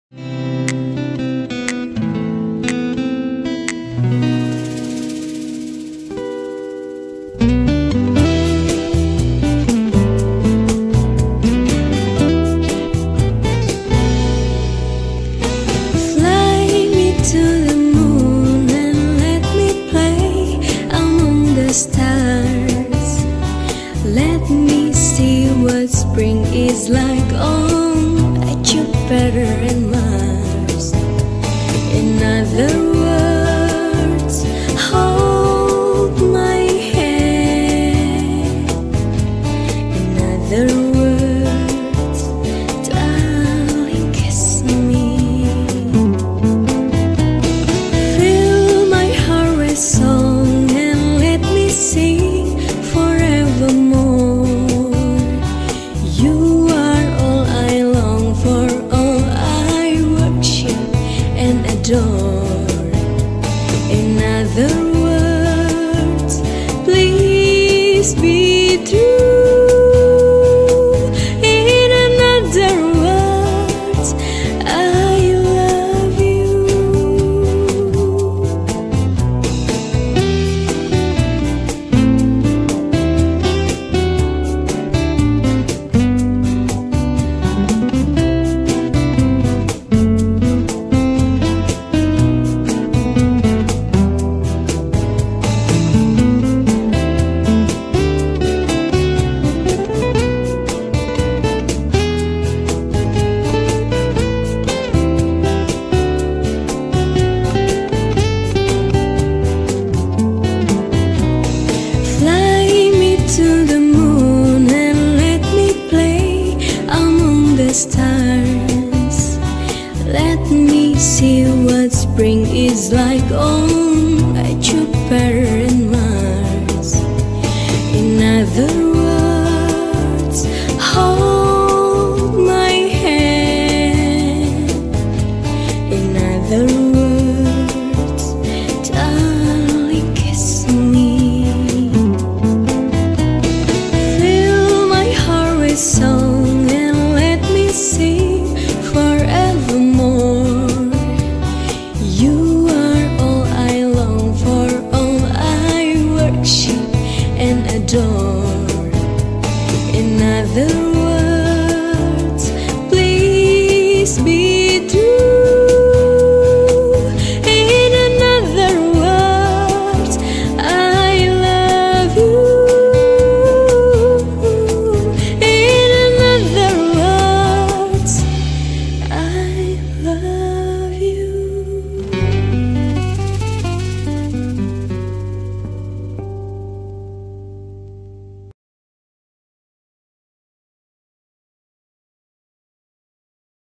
Spring is like on Jupiter and Mars. In other words, hold my hand. In other words, darling, kiss me. Fill my heart with song and let me sing forevermore. In other words, please be true. In other words, I love you. Stars, let me see what spring is like on Jupiter